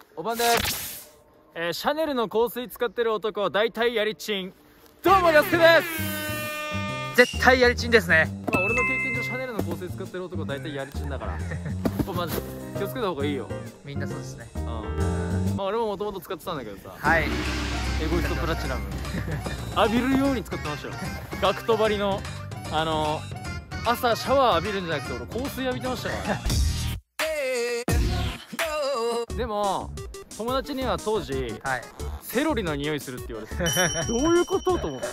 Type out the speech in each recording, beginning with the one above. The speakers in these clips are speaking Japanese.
おばんです。シャネルの香水使ってる男は大体やりちん。どうもやすけです。 絶対やりちんですね。 まあ、俺の経験上シャネルの香水使ってる男は大体やりちんだからこれマジ気をつけた方がいいよ。 みんなそうですね。 まあ俺ももともと使ってたんだけどさ、 はい、 エゴイストプラチナム浴びるように使ってましたよ。ガクトバリの朝シャワー浴びるんじゃなくて俺香水浴びてましたからでも友達には当時、 はい、 セロリの匂いするって言われてどういうことと思って、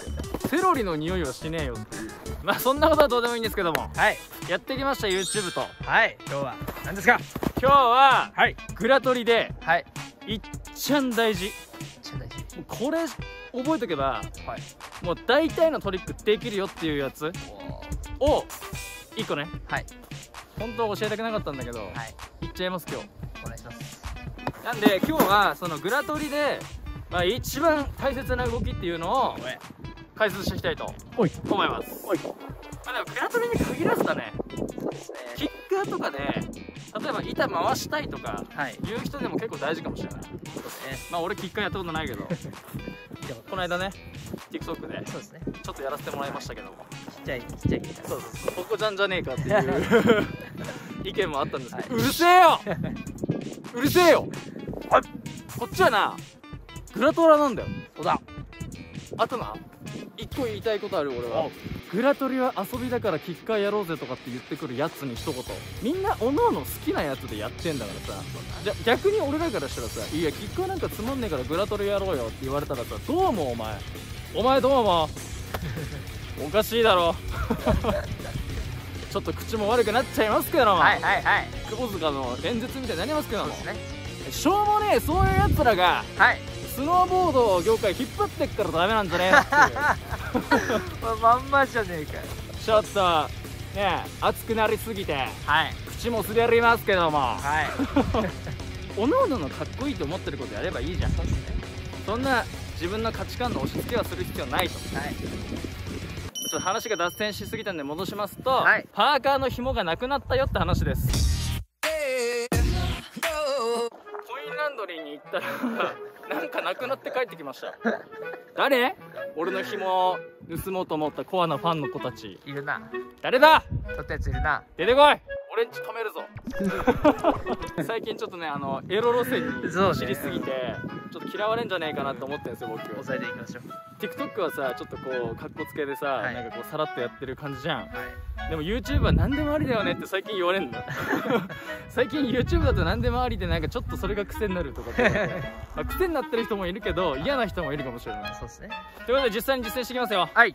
セロリの匂いはしねえよっていう。まあそんなことはどうでもいいんですけども、 はい、 やってきました YouTube と。 はい、今日は何ですか？ 今日は、 はい、 グラトリで、 はい、 いっちゃん大事。もうこれ覚えとけば、 はい、 もう大体のトリックできるよっていうやつを1個ね、 はい、 本当は教えたくなかったんだけど、 はい、 言っちゃいます今日。 お願いします。 なんで今日はそのグラトリで、まあ、一番大切な動きっていうのを解説していきたいと思います。まあ、でもグラトリに限らずだね。 そうですね。 キッカーとかで例えば板回したいとかはい、 いう人でも結構大事かもしれない。 そうですね。 まあ俺キッカーやったことないけどこの間ね TikTok でそうですね。 ちょっとやらせてもらいましたけども、 ちっちゃいギター。 そうここじゃんじゃねえかっていう意見もあったんですけど、うるせえようるせえよ、こっちはなグラトラなんだよ。 そうだ。 あとな一個言いたいことある。俺はグラトリは遊びだからキッカーやろうぜとかって言ってくるやつに一言、みんなおのおの好きなやつでやってんだからさ、じゃ逆に俺らからしたらさ、いやキッカーなんかつまんねえからグラトリやろうよって言われたらさ、どう思うお前どう思うおかしいだろちょっと口も悪くなっちゃいますけども、 はい、はい、はい。 窪塚の演説みたいになりますけども、 そうですね。 しょうもねえそういうやつらがはい。 スノーボード業界引っ張ってっからダメなんじゃねえっていうまんまじゃねえかよ。 ちょっとね熱くなりすぎてはい、 口も滑りますけども、 はい。 おのおののかっこいいと思ってることやればいいじゃん。 そうですね。 そんな自分の価値観の押し付けはする必要ないと。 はい。 ちょっと話が脱線しすぎたんで戻しますと、 はい、 パーカーの紐がなくなったよって話です。コインランドリーに行ったらなんかなくなって帰ってきました。誰？俺の紐を盗もうと思ったコアなファンの子たちいるな。 誰だ？ 取ったやついるな。 出てこい。俺んち止めるぞ最近ちょっとねエロ路線に走りすぎて、ちょっと嫌われんじゃねえかなと思ってるんですよ僕。 抑えていきましょう。 TikTok はさちょっとこうかっこつけでさ、 はい、 なんかこうさらっとやってる感じじゃん。 はい、 でも YouTube は何でもありだよねって最近言われるんだ最近 YouTube だと何でもありでなんかちょっとそれが癖になるとかまあ癖になってる人もいるけど嫌な人もいるかもしれない。 そうですね。 ということで実際に実践していきますよ。 はい、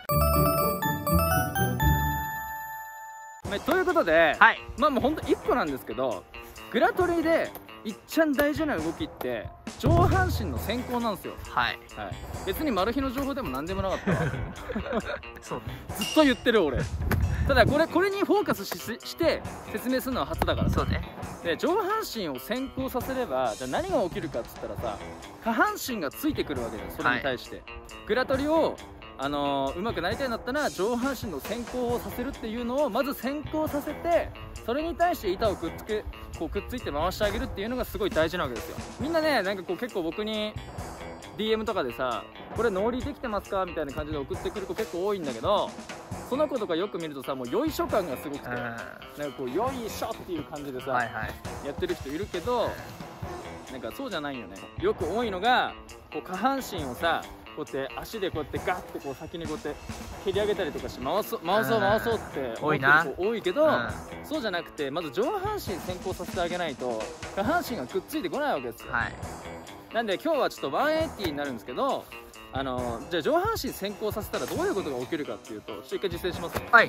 ということで、 はい、 まあもうほんと1個なんですけど、グラトリでいっちゃん大事な動きって上半身の先行なんですよ。 はい、 はい、別にマル秘の情報でも何でもなかったわそうね。 ずっと言ってる俺。ただこれにフォーカスして説明するのは初だから。 そうね。 で上半身を先行させればじゃあ何が起きるかっつったらさ、下半身がついてくるわけだよそれに対して、はい、グラトリを上手くなりたいんだったら上半身の先行をさせるっていうのをまず先行させて、それに対して板をくっついて回してあげるっていうのがすごい大事なわけですよ。みんなねなんかこう結構僕に DM とかでさこれノーリーできてますかみたいな感じで送ってくる子結構多いんだけど、その子とかよく見るとさもうよいしょ感がすごくて、なんかこうよいしょっていう感じでさ、はいはい、やってる人いるけど、なんかそうじゃないよね。よく多いのがこう下半身をさこうやって足でこうやってガッてこう先にこうやって蹴り上げたりとかして回そうって思ってる子多いけど、そうじゃなくてまず上半身先行させてあげないと下半身がくっついてこないわけですよ。はい、なんで今日はちょっと180になるんですけど、じゃあ上半身先行させたらどういうことが起きるかっていうと、ちょっと一回実践しますね。はい。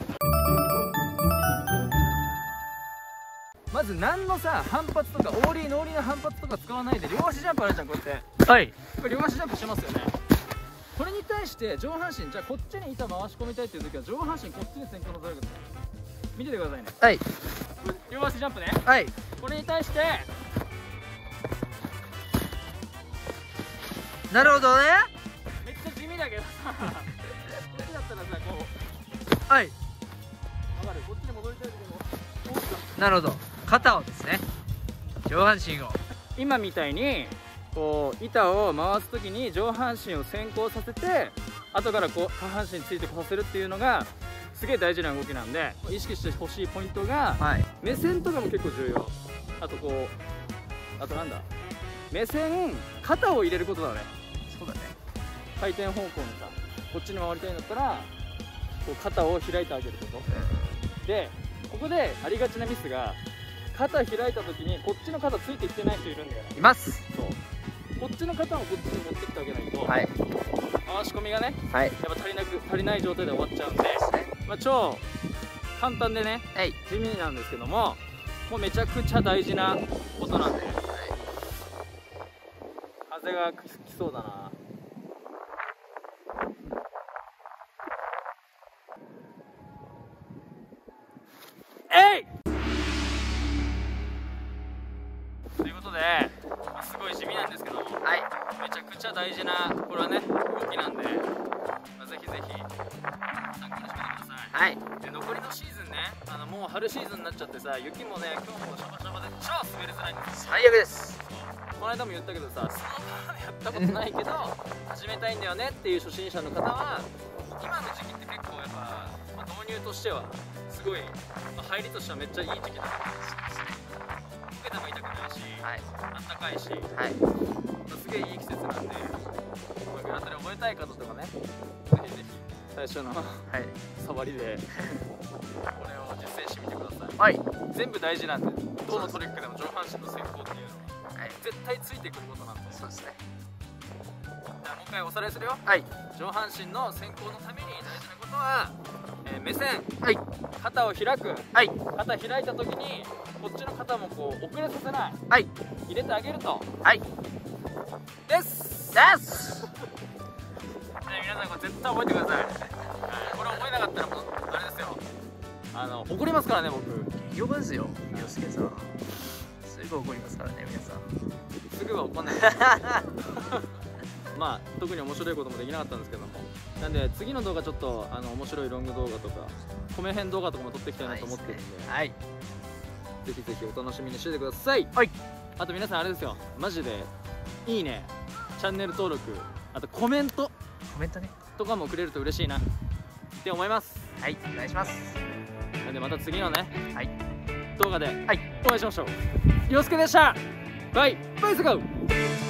まず何のさ反発とかオーリーノーリーの反発とか使わないで両足ジャンプあるじゃんこうやって。はい。これ両足ジャンプしてますよね。これに対して上半身じゃあこっちに板回し込みたいっていう時は上半身こっちに先行のされるんですよ。見ててくださいね。はい。両足ジャンプね。はい。これに対してなるほどね。 めっちゃ地味だけどさこっちだったらさこう、はい、 分かる。こっちに戻りたいけどなるほど。肩をですね、上半身を今みたいにこう板を回す時に上半身を先行させて後からこう下半身についてこさせるっていうのがすげえ大事な動きなんで、意識してほしいポイントが、 はい。 目線とかも結構重要。あとこうあとなんだ、目線肩を入れることだね。 そうだね。 回転方向にさこっちに回りたいんだったらこう肩を開いてあげること、でここでありがちなミスが、肩開いた時にこっちの肩ついてきてない人いるんだよね。 います。 そう、こっちの肩をこっちに持ってきてあげないと、 はい。 回し込みがねはい。 やっぱ足りない状態で終わっちゃうんで、まあ、超簡単でねはい。 地味なんですけども、もうめちゃくちゃ大事なことなんで、風が来そうだな。えい！ということで、まあ、すごい地味なんですけども、 はい。 めちゃくちゃ大事なこれはね動きなんで、まあ、ぜひぜひ参考にしてみてください。 はい。 で残りのシーズンね、もう春シーズンになっちゃってさ、雪もね今日もシャバシャバで超滑りづらいんですよ。 最悪です。 この間も言ったけどさ、スノーボードやったことないけど始めたいんだよねっていう初心者の方は、今の時期って結構やっぱ、まあ、導入としてはすごい、まあ、入りとしてはめっちゃいい時期だから、溶けても痛くないし、 はい。 あったかいし、 はい。 まあ、すげえいい季節なんで、まあ、グラトレ覚えたい方とかね、ぜひぜひ最初のはい。 触りでこれを実践してみてください。 はい。 全部大事なんで、どのトリックでも上半身の先行っていうのははい。 絶対ついてくることなんで。 そうですね。 じゃあもう一回おさらいするよ。 はい。 上半身の先行のために大事なことは、目線、 はい。 肩を開く、 はい。 肩開いた時にこっちの肩もこう遅れさせない、 はい。 入れてあげるとはい。 ですです皆さんこれ絶対覚えてください。はい、これ覚えなかったらもうあれですよ、怒りますからね僕。 よくですよ、洋介さん。すぐ怒りますからね、皆さん。 すぐは怒んないまあ特に面白いこともできなかったんですけども、なんで次の動画ちょっと面白いロング動画とか米編動画とかも撮っていきたいなと思ってるんで、 はい。 ぜひぜひお楽しみにしててください。 はい。 あと皆さんあれですよ、マジでいいね、チャンネル登録、あとコメントコメントね。 とかもくれると嬉しいなって思います。 はい。お願いします。 なんでまた次のね、 はい。 動画ではい。 お会いしましょう。洋介でした。バイバイスゴー。